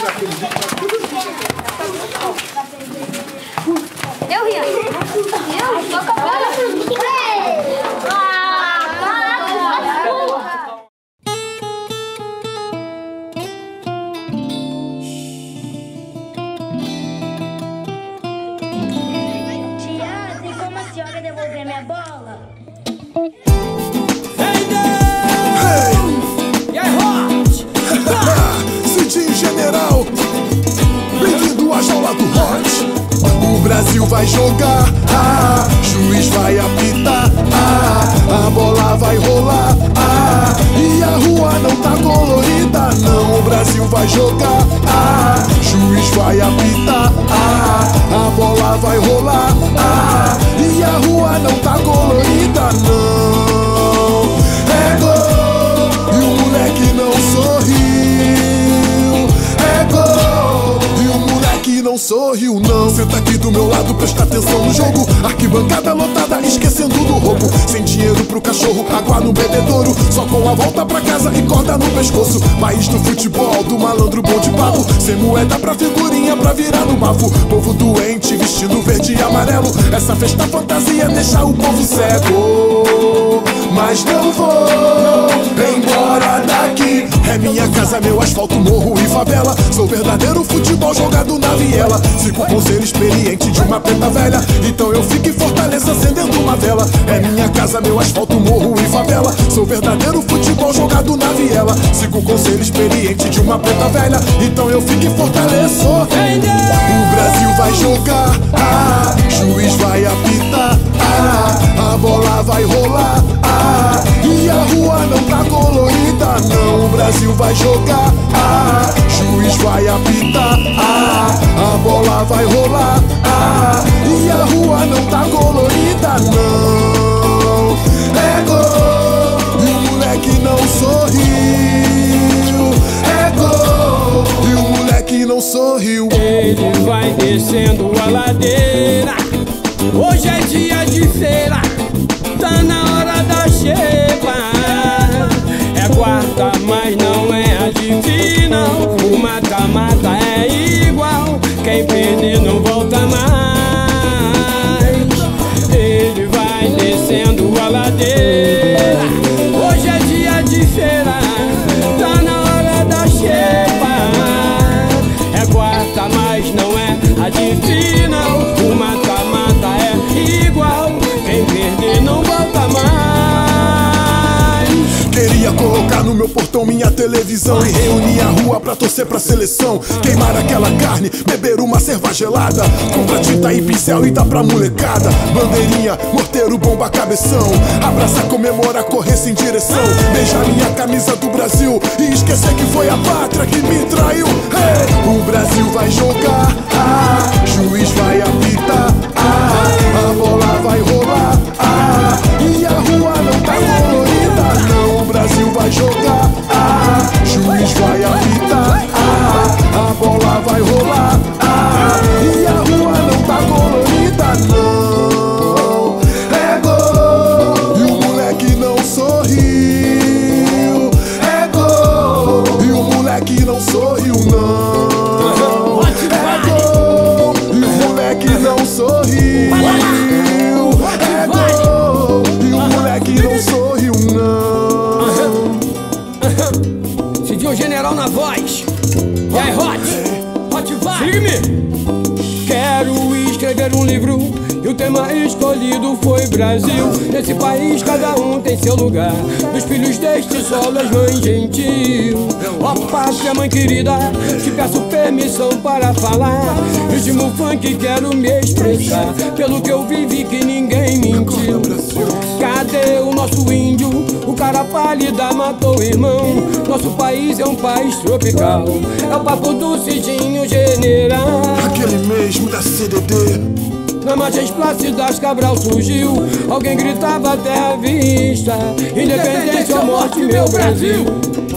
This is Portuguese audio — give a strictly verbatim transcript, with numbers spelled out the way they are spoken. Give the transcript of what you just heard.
Eu, Rian. Eu, toca a bola. Tia, tem como a senhora devolver minha bola? Cidinho General, bem-vindo à jaula do Hot. O Brasil vai jogar, ah, juiz vai apitar, ah, a bola vai rolar, ah, e a rua não tá colorida, não. O Brasil vai jogar, ah, juiz vai apitar, ah, a bola vai rolar, ah, e a rua não tá colorida, não. É gol e o moleque não sorriu. É gol e o moleque não sorriu, não. Senta aqui do meu lado, presta atenção no jogo. Arquibancada lotada, esquecendo do roubo. Sem dinheiro pro cachorro, água no bebedouro. Só com a volta pra casa e corda no pescoço. País do futebol, do malandro bom de papo. Sem moeda pra figurinha, pra virar no bafo. Povo doente, vestindo verde e amarelo. Essa festa fantasia deixa o povo cego. Mas não vou embora daqui. É minha casa, meu asfalto, morro e favela. Sou verdadeiro futebol jogado na viela. Sigo o conselho experiente de uma preta velha. Então eu fico em Fortaleza acendendo uma vela. É minha casa, meu asfalto, morro e favela. Sou verdadeiro futebol jogado na viela. Sigo o conselho experiente de uma preta velha. Então eu fico em Fortaleza. O Brasil vai jogar, ah, juiz vai apitar, ah, a bola vai rolar, ah, e a rua não tá colorida, não. O Brasil vai jogar, ah, juiz vai apitar, ah, a bola vai rolar, ah, e a rua não tá colorida, não. É gol e o moleque não sorriu. É gol e o moleque não sorriu. Ele vai descendo a ladeira. Hoje é dia de feira, tá na hora da xepa. É quarta, mas não é a de não. O mata-mata é igual, quem perder não volta mais. Ele vai descendo a ladeira. Hoje é dia de feira, tá na hora da xepa. É quarta, mas não é a de não. O mata-mata é igual, quem perder não volta mais. Queria colocar no meu portão minha televisão e reunir a rua pra torcer pra seleção. Queimar aquela carne, beber uma cerveja gelada. Compra tinta e pincel e dá pra molecada. Bandeirinha, morteiro, bomba, cabeção. Abraçar, comemorar, correr sem direção. Beijar minha camisa do Brasil e esquecer que foi a pátria que me traiu. Hey! O Brasil vai jogar, ah, juiz vai apitar, ah, a bola vai rolar, ah, e a rua não tá colorida, não. O Brasil vai jogar, ah, juiz vai apitar, ah, a bola vai rolar, ah, e a rua não tá colorida, não. É gol e o moleque não sorriu. É gol e o moleque não sorriu, não. É gol e o moleque não sorriu. É gol e o moleque não sorriu, não. Cidinho General na voz. E aí, Hot? Hot vai! Siga-me! Quero escrever um livro e o tema escolhido foi Brasil. Nesse país cada um tem seu lugar. Dos filhos deste solo és mãe gentil. Ó pátria, mãe querida, te peço permissão para falar. Ritmo funk quero me expressar. Pelo que eu vivi que ninguém mentiu. Cadê o nosso índio? O cara pálida matou o irmão. Nosso país é um país tropical. É o papo do Cidinho General. Aquele mesmo da C D D. Na margens plácidas Cabral surgiu. Alguém gritava terra à vista. Independência ou morte, meu Brasil.